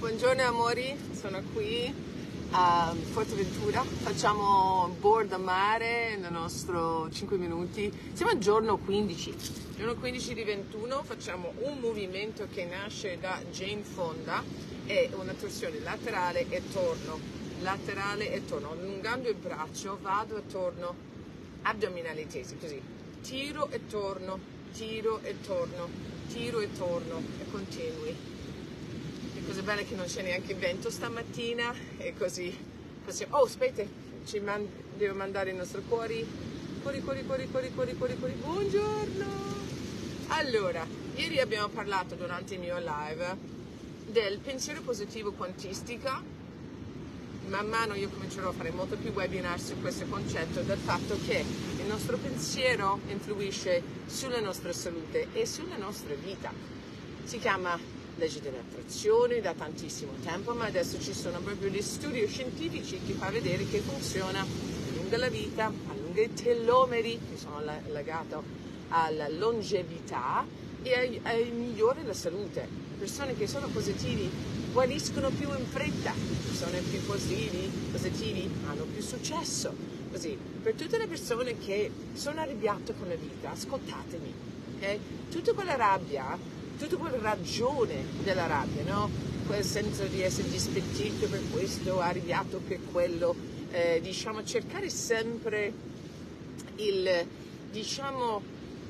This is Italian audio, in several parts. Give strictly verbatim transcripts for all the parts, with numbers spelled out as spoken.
Buongiorno amori, sono qui a Forteventura, facciamo board a mare nel nostro cinque minuti, siamo al giorno quindici, giorno quindici di ventuno, facciamo un movimento che nasce da Jane Fonda, è una torsione laterale e torno, laterale e torno, allungando il braccio vado e torno, addominali tesi, così, tiro e torno, tiro e torno, tiro e torno e continui. La cosa bella è che non c'è neanche vento stamattina e così possiamo... Oh, aspetta, ci man... devo mandare il nostro cuori. Cuori, cuori, cuori, cuori, cuori, cuori, cuori. Buongiorno! Allora, ieri abbiamo parlato durante il mio live del pensiero positivo quantistica. Man mano io comincerò a fare molto più webinar su questo concetto del fatto che il nostro pensiero influisce sulla nostra salute e sulla nostra vita. Si chiama legge dell'attrazione da tantissimo tempo, ma adesso ci sono proprio degli studi scientifici che fa vedere che funziona, allunga la vita, allunga i telomeri che sono legati alla longevità e migliora la salute. Persone che sono positivi guariscono più in fretta, persone più positivi, positivi hanno più successo. Così, per tutte le persone che sono arrabbiate con la vita, ascoltatemi, ok? Tutta quella rabbia, tutta quella ragione della rabbia, no? Quel senso di essere dispettito per questo, arrabbiato per quello, eh, diciamo, cercare sempre il, diciamo,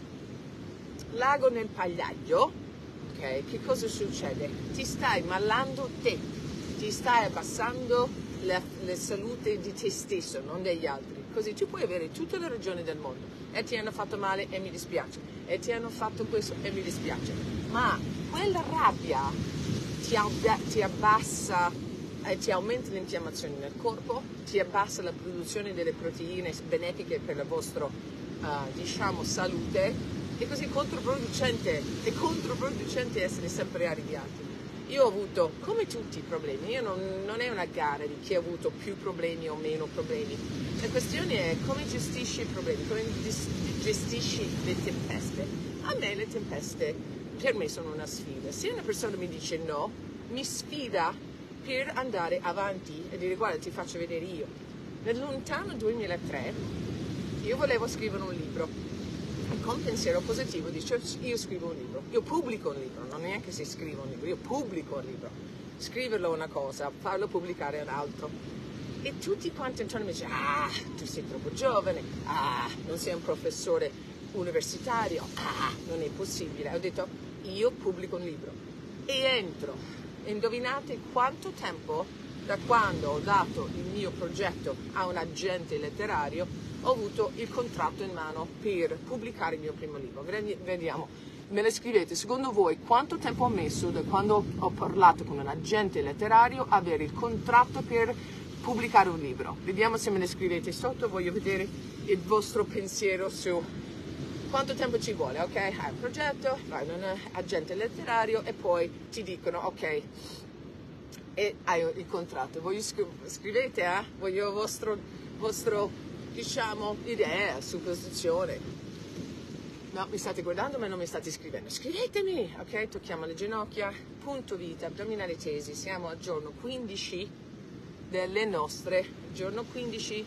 l'ago nel pagliaio, ok? Che cosa succede? Ti stai malando te, ti stai abbassando la, la salute di te stesso, non degli altri. Così tu puoi avere tutte le ragioni del mondo e ti hanno fatto male e mi dispiace, e ti hanno fatto questo e mi dispiace, ma quella rabbia ti, ab- ti abbassa e ti aumenta l'infiammazione nel corpo, ti abbassa la produzione delle proteine benefiche per la vostra uh, diciamo salute, e così è controproducente, è controproducente essere sempre arrabbiati. Io ho avuto, come tutti, problemi, io non, non è una gara di chi ha avuto più problemi o meno problemi, la questione è come gestisci i problemi, come gestisci le tempeste. A me le tempeste, per me sono una sfida, se una persona mi dice no, mi sfida per andare avanti e dire guarda ti faccio vedere io. Nel lontano duemilatré io volevo scrivere un libro. Con pensiero positivo dice io scrivo un libro, io pubblico un libro, non neanche si scrive un libro, io pubblico un libro. Scriverlo è una cosa, farlo pubblicare è un altro. E tutti quanti intorno mi dicono ah, tu sei troppo giovane, ah, non sei un professore universitario, ah, non è possibile. Ho detto io pubblico un libro e entro. Indovinate quanto tempo da quando ho dato il mio progetto a un agente letterario ho avuto il contratto in mano per pubblicare il mio primo libro. Vediamo, me le scrivete, secondo voi quanto tempo ho messo da quando ho parlato con un agente letterario a avere il contratto per pubblicare un libro? Vediamo se me le scrivete sotto, voglio vedere il vostro pensiero su quanto tempo ci vuole, ok? Hai un progetto, vai da un agente letterario e poi ti dicono ok, e hai il contratto. Voi scrivete, eh? Voglio il vostro, vostro diciamo, idea, supposizione. No, mi state guardando ma non mi state scrivendo. Scrivetemi, ok? Tocchiamo le ginocchia, punto vita, addominali tesi. Siamo al giorno quindici delle nostre, giorno quindici,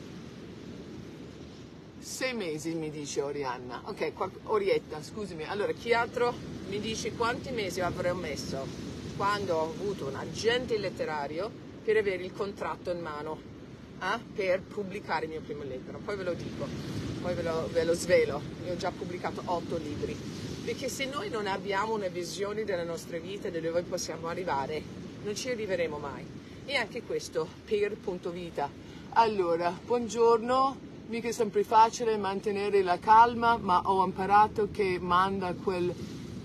sei mesi mi dice Orianna. Ok, qua, Orietta, scusami. Allora, chi altro mi dice quanti mesi avrei messo quando ho avuto un agente letterario per avere il contratto in mano? Eh, per pubblicare il mio primo libro, poi ve lo dico, poi ve lo, ve lo svelo, io ho già pubblicato otto libri, perché se noi non abbiamo una visione della nostra vita, di dove possiamo arrivare, non ci arriveremo mai, e anche questo per punto vita. Allora, buongiorno, mica è sempre facile mantenere la calma, ma ho imparato che manda quel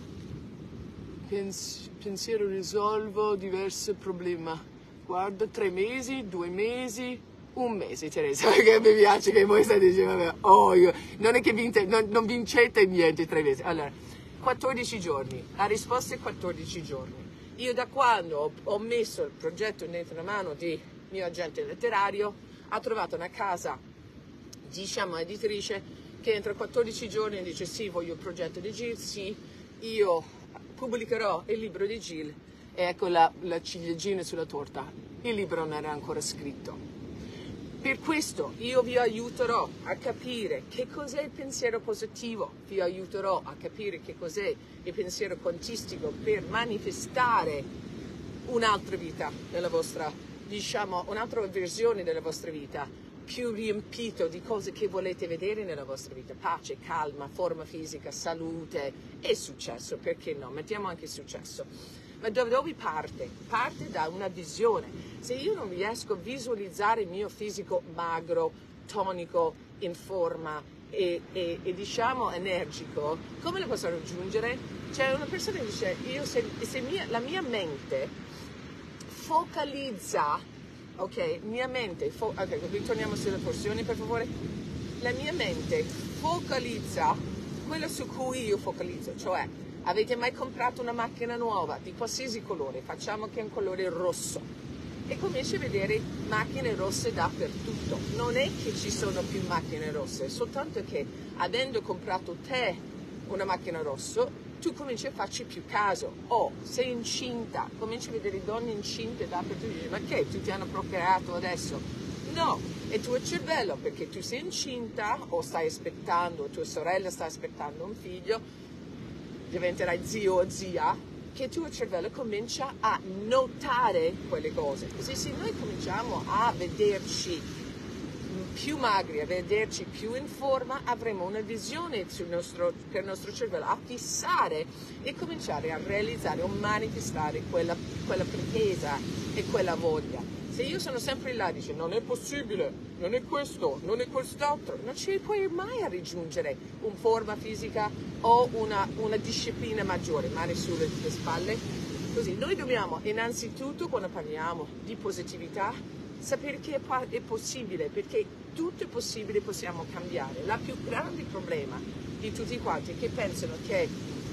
pens- pensiero risolvo diversi problemi, guarda, tre mesi, due mesi, un mese, Teresa, perché mi piace che voi state dicendo, vabbè, oh, io, non è che vinte, non, non vincete niente tre mesi. Allora, quattordici giorni, la risposta è quattordici giorni. Io da quando ho, ho messo il progetto dentro la mano di mio agente letterario, ha trovato una casa, diciamo, editrice, che entro quattordici giorni dice sì, voglio il progetto di Jill, sì, io pubblicherò il libro di Jill, E ecco la, la ciliegina sulla torta, il libro non era ancora scritto. Per questo io vi aiuterò a capire che cos'è il pensiero positivo, vi aiuterò a capire che cos'è il pensiero quantistico per manifestare un'altra vita nella vostra, diciamo, un'altra versione della vostra vita, più riempito di cose che volete vedere nella vostra vita, pace, calma, forma fisica, salute e successo, perché no? Mettiamo anche successo. Ma dove, dove parte? Parte da una visione. Se io non riesco a visualizzare il mio fisico magro, tonico, in forma e, e, e diciamo energico, come lo posso raggiungere? C'è una persona che dice, io se, se mia, la mia mente focalizza, ok, mia mente, fo- ok, ritorniamo sulle porzioni per favore, la mia mente focalizza quello su cui io focalizzo, cioè avete mai comprato una macchina nuova di qualsiasi colore, facciamo che è un colore rosso e cominci a vedere macchine rosse dappertutto. Non è che ci sono più macchine rosse, soltanto che avendo comprato te una macchina rossa, tu cominci a farci più caso. O sei incinta, cominci a vedere donne incinte dappertutto, dici, ma che, tu ti hanno procreato adesso? No, è tuo cervello, perché tu sei incinta o stai aspettando, tua sorella sta aspettando un figlio, diventerai zio o zia, che il tuo cervello comincia a notare quelle cose. Così se noi cominciamo a vederci più magri, a vederci più in forma, avremo una visione sul nostro, per il nostro cervello, a fissare e cominciare a realizzare o manifestare quella, quella pretesa e quella voglia. Se io sono sempre là e dico non è possibile, non è questo, non è quest'altro, non ci puoi mai a raggiungere una forma fisica o una, una disciplina maggiore, mani sulle spalle. Così noi dobbiamo innanzitutto, quando parliamo di positività, sapere che è, è possibile, perché tutto è possibile, possiamo cambiare. Il più grande problema di tutti quanti è che pensano che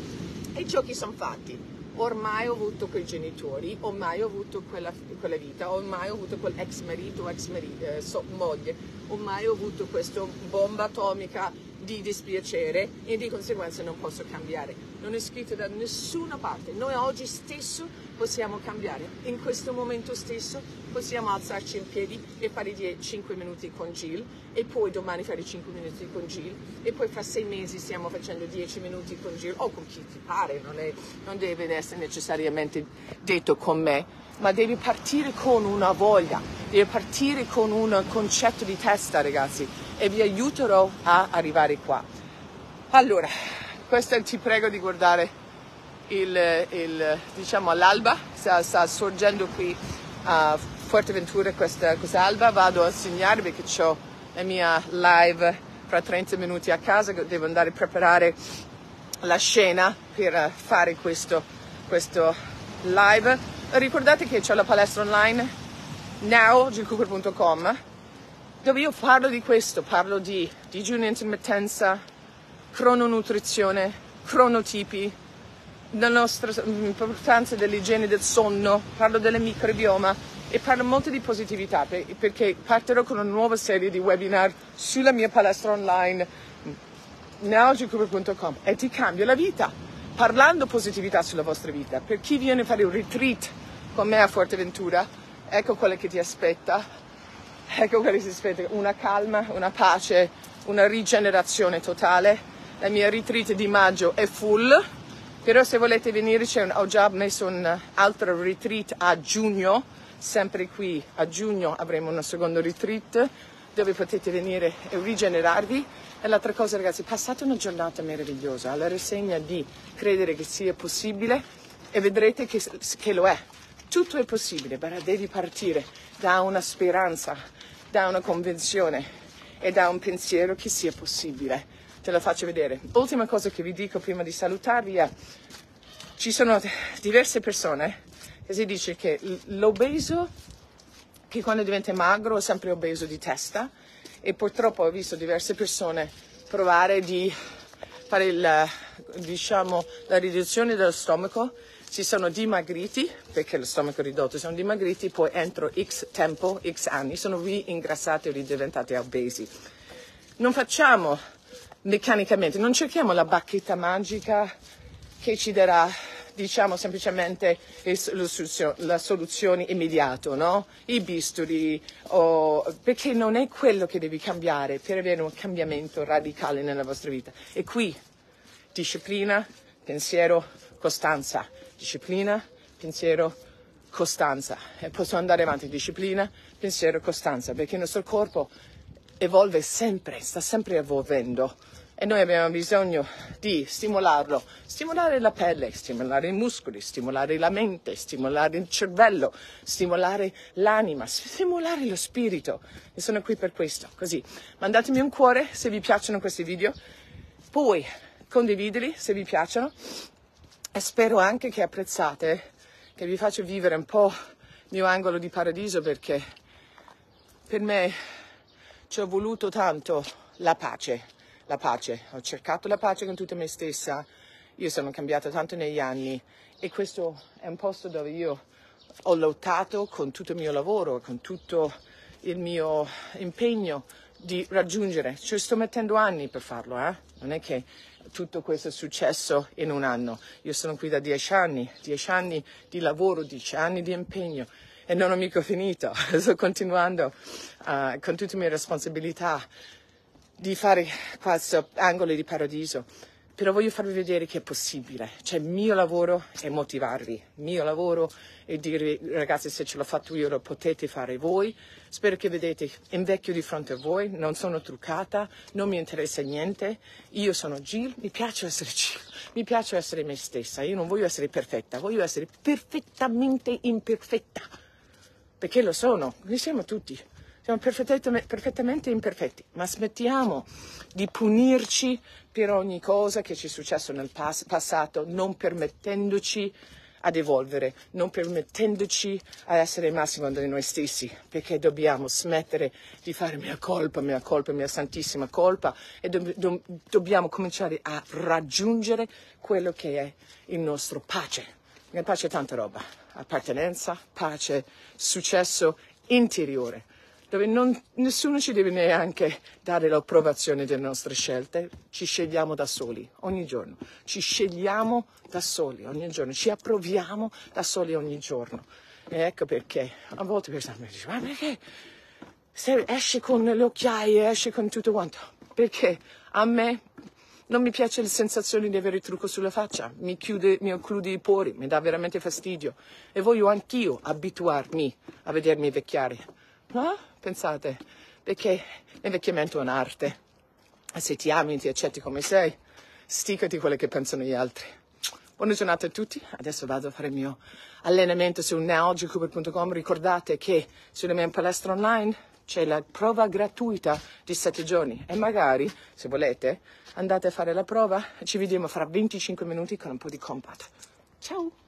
i giochi sono fatti. Ormai ho avuto quei genitori, ormai ho avuto quella, quella vita, ormai ho avuto quell'ex marito o ex marito, eh, so, moglie, ormai ho avuto questa bomba atomica di dispiacere e di conseguenza non posso cambiare. Non è scritto da nessuna parte. Noi oggi stesso possiamo cambiare. In questo momento stesso possiamo alzarci in piedi e fare cinque minuti con Jill e poi domani fare cinque minuti con Jill e poi fra sei mesi stiamo facendo dieci minuti con Jill o con chi ti pare, non, è, non deve essere necessariamente detto con me, ma devi partire con una voglia, devi partire con un concetto di testa, ragazzi, e vi aiuterò a arrivare qua. Allora, questo è, ti prego di guardare il, il diciamo all'alba, sta, sta sorgendo qui a Fuerteventura questa, questa alba, vado a segnare perché ho la mia live fra trenta minuti a casa, devo andare a preparare la scena per fare questo, questo live. Ricordate che c'ho la palestra online now jill cooper punto com dove io parlo di questo, parlo di digiuno in intermittenza, crononutrizione, cronotipi, la nostra importanza dell'igiene del sonno, parlo del microbioma e parlo molto di positività perché partirò con una nuova serie di webinar sulla mia palestra online now jill cooper punto com e ti cambio la vita parlando positività sulla vostra vita. Per chi viene a fare un retreat con me a Fuerteventura, ecco quello che ti aspetta, ecco quello che ti aspetta, una calma, una pace, una rigenerazione totale. La mia retreat di maggio è full, però se volete venire c'è un, ho già messo un altro retreat a giugno, sempre qui a giugno avremo un secondo retreat dove potete venire e rigenerarvi. E l'altra cosa, ragazzi, passate una giornata meravigliosa alla rassegna di credere che sia possibile e vedrete che, che lo è. Tutto è possibile, ma devi partire da una speranza, da una convinzione e da un pensiero che sia possibile. Te lo faccio vedere. Ultima cosa che vi dico prima di salutarvi è: ci sono diverse persone che si dice che l'obeso, che quando diventa magro è sempre obeso di testa, e purtroppo ho visto diverse persone provare di fare il, diciamo, la riduzione dello stomaco, si sono dimagriti perché lo stomaco è ridotto, sono dimagriti, poi entro X tempo, X anni, sono ringrassati e ridiventati obesi. Non facciamo meccanicamente, non cerchiamo la bacchetta magica che ci darà diciamo semplicemente la soluzione immediata, no? I bisturi, o, perché non è quello che devi cambiare per avere un cambiamento radicale nella vostra vita. E qui disciplina, pensiero, costanza, disciplina, pensiero, costanza. E posso andare avanti, disciplina, pensiero, costanza, perché il nostro corpo evolve sempre, sta sempre evolvendo. E noi abbiamo bisogno di stimolarlo, stimolare la pelle, stimolare i muscoli, stimolare la mente, stimolare il cervello, stimolare l'anima, stimolare lo spirito. E sono qui per questo, così. Mandatemi un cuore se vi piacciono questi video, poi condividili se vi piacciono e spero anche che apprezzate, che vi faccio vivere un po' il mio angolo di paradiso, perché per me ci ho voluto tanto la pace. La pace, ho cercato la pace con tutta me stessa, io sono cambiata tanto negli anni e questo è un posto dove io ho lottato con tutto il mio lavoro, con tutto il mio impegno di raggiungere, ci sto mettendo anni per farlo, eh? Non è che tutto questo è successo in un anno, io sono qui da dieci anni, dieci anni di lavoro, dieci anni di impegno e non ho mica finito, sto continuando uh, con tutte le mie responsabilità di fare questo angolo di paradiso, però voglio farvi vedere che è possibile, cioè il mio lavoro è motivarvi, il mio lavoro è dire ragazzi se ce l'ho fatto io lo potete fare voi, spero che vedete invecchio di fronte a voi, non sono truccata, non mi interessa niente, io sono Jill, mi piace essere Jill, mi piace essere me stessa, io non voglio essere perfetta, voglio essere perfettamente imperfetta, perché lo sono, noi siamo tutti. Siamo perfettamente, perfettamente imperfetti, ma smettiamo di punirci per ogni cosa che ci è successo nel pas- passato, non permettendoci ad evolvere, non permettendoci ad essere il massimo di noi stessi, perché dobbiamo smettere di fare mia colpa, mia colpa, mia santissima colpa e do- do- dobbiamo cominciare a raggiungere quello che è il nostro pace. Nella pace è tanta roba, appartenenza, pace, successo interiore, dove non, nessuno ci deve neanche dare l'approvazione delle nostre scelte, ci scegliamo da soli ogni giorno, ci scegliamo da soli ogni giorno, ci approviamo da soli ogni giorno. E ecco perché a volte persone mi dicono, ma perché se esce con le occhiaie, esce con tutto quanto? Perché a me non mi piace la sensazione di avere il trucco sulla faccia, mi chiude, mi occlude i pori, mi dà veramente fastidio e voglio anch'io abituarmi a vedermi vecchiare. No? Pensate, perché l'invecchiamento è un'arte. E se ti ami, ti accetti come sei, sticati quelle che pensano gli altri. Buona giornata a tutti, adesso vado a fare il mio allenamento su neogicuber punto com. Ricordate che sulla mia palestra online c'è la prova gratuita di sette giorni e magari, se volete, andate a fare la prova e ci vediamo fra venticinque minuti con un po' di compat. Ciao!